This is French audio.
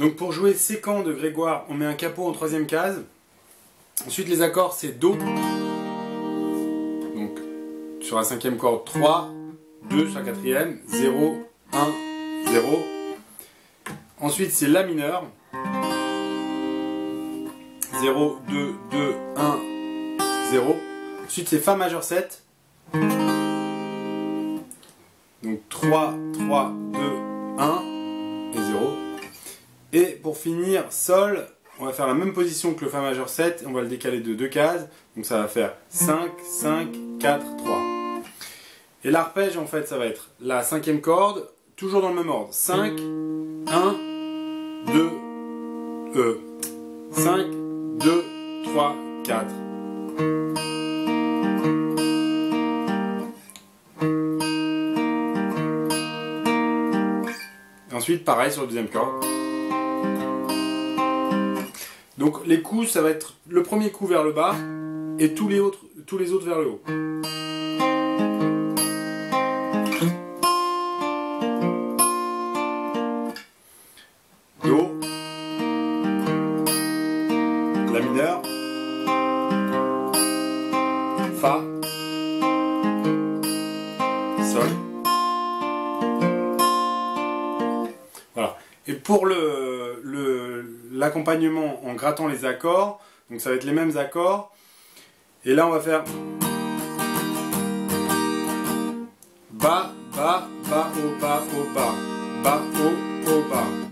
Donc pour jouer séquent de Grégoire, on met un capot en troisième case. Ensuite les accords c'est Do. Donc sur la cinquième corde 3, 2 sur la quatrième, 0, 1, 0. Ensuite c'est La mineur. 0, 2, 2, 1, 0. Ensuite c'est Fa majeur 7. Donc 3, 3, 2, 1 et 0. Et pour finir, Sol, on va faire la même position que le Fa majeur 7, on va le décaler de 2 cases, donc ça va faire 5, 5, 4, 3. Et l'arpège, en fait, ça va être la cinquième corde, toujours dans le même ordre. 5, 1, 2, 5, 2, 3, 4. Et ensuite, pareil sur le deuxième corde. Donc les coups, ça va être le premier coup vers le bas et tous les autres vers le haut. Do, La mineur, Fa, Sol. Voilà. Et pour l'accompagnement en grattant les accords, donc ça va être les mêmes accords. Et là on va faire Ba, Ba, Ba, O, Ba, O, Ba, Ba, O, O, Ba.